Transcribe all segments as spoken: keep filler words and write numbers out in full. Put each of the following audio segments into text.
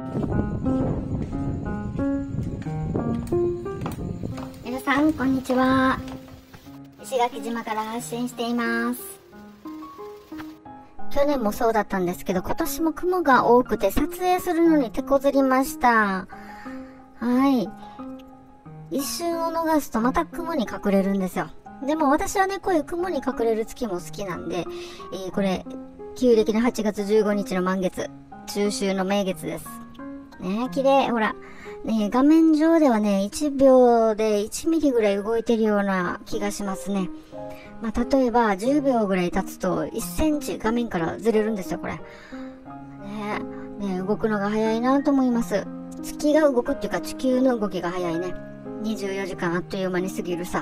皆さんこんにちは。石垣島から発信しています。去年もそうだったんですけど、今年も雲が多くて撮影するのに手こずりました。はい。一瞬を逃すとまた雲に隠れるんですよ。でも私はね、こういう雲に隠れる月も好きなんで、えー、これ、旧暦のはちがつじゅうごにちの満月、中秋の名月です。ねえ、綺麗。ほら。ね、画面上ではね、いちびょうでいちミリぐらい動いてるような気がしますね。まあ、例えばじゅうびょうぐらい経つといっセンチ画面からずれるんですよ、これ。ねえ、ねえ、動くのが早いなと思います。月が動くっていうか地球の動きが早いね。にじゅうよじかんあっという間に過ぎるさ。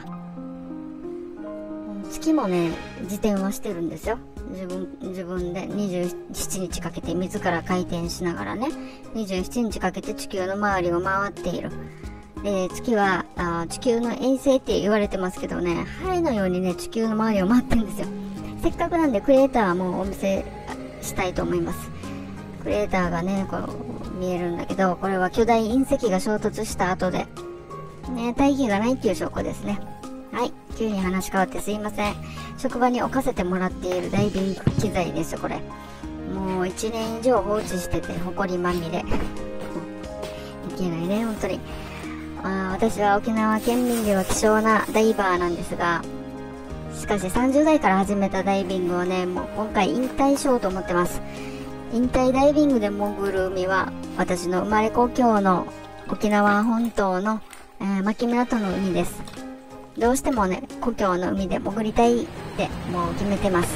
月もね、自転はしてるんですよ。自分、自分でにじゅうしちにちかけて自ら回転しながらね、にじゅうしちにちかけて地球の周りを回っている。で、月はあ地球の衛星って言われてますけどね、ハエのようにね、地球の周りを回ってるんですよ。せっかくなんでクレーターもお見せしたいと思います。クレーターがね、こう見えるんだけど、これは巨大隕石が衝突した後で、ね、大気がないっていう証拠ですね。はい。急に話変わってすいません。職場に置かせてもらっているダイビング機材ですよ、これ。もういちねん以上放置してて、埃まみれ。いけないね、本当に。あ、私は沖縄県民では希少なダイバーなんですが、しかしさんじゅうだいから始めたダイビングをね、もう今回引退しようと思ってます。引退ダイビングで潜る海は、私の生まれ故郷の沖縄本島の、えー、牧港の海です。どうしてもね、故郷の海で潜りたいってもう決めてます。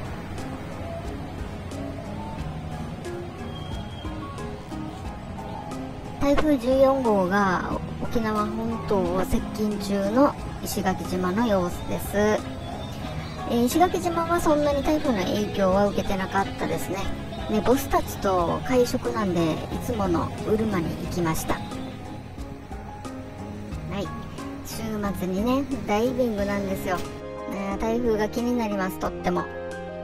台風じゅうよんごうが沖縄本島を接近中の石垣島の様子です。えー、石垣島はそんなに台風の影響は受けてなかったですね。ね、ボスたちと会食なんで、いつものうるまに行きました。はい。週末にね、ダイビングなんですよ。ね、台風が気になります、とっても。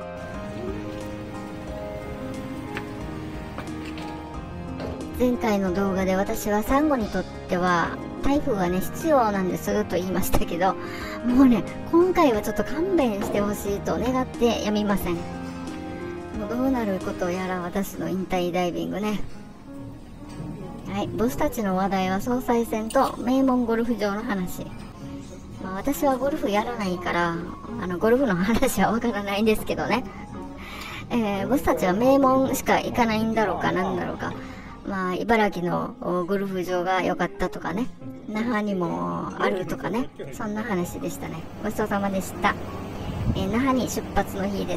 前回の動画で私はサンゴにとっては台風はね、必要なんですと言いましたけど、もうね、今回はちょっと勘弁してほしいと願ってやみません。もうどうなることやら私の引退ダイビングね。はい、ボスたちの話題は総裁選と名門ゴルフ場の話。まあ、私はゴルフやらないから、あのゴルフの話はわからないんですけどね。えー、ボスたちは名門しか行かないんだろうかなんだろうか。まあ、茨城のゴルフ場が良かったとかね、那覇にもあるとかね、そんな話でしたね。ごちそうさまでした。えー、那覇に出発の日です。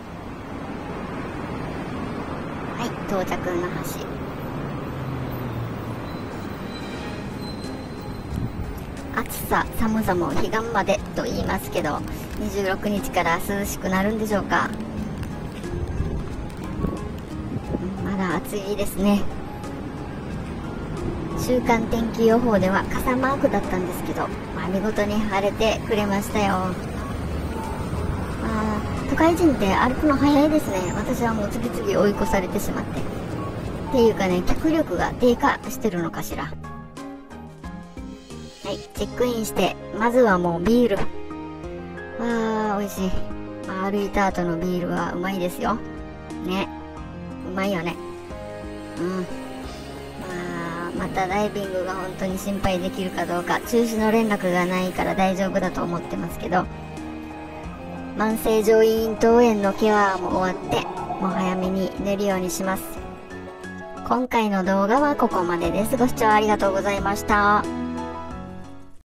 はい、到着那覇市。暑さ寒さも彼岸までと言いますけど、にじゅうろくにちから涼しくなるんでしょうか。まだ暑いですね。週間天気予報では傘マークだったんですけど、まあ、見事に晴れてくれましたよ。まあ、都会人って歩くの早いですね。私はもう次々追い越されてしまって。っていうかね、脚力が低下してるのかしら。はい、チェックインして、まずはもうビール。わー、美味しい。まあ、歩いた後のビールはうまいですよ。ね。うまいよね。うん。まあ、またダイビングが本当に心配できるかどうか、中止の連絡がないから大丈夫だと思ってますけど、慢性上咽頭炎のケアも終わって、もう早めに寝るようにします。今回の動画はここまでです。ご視聴ありがとうございました。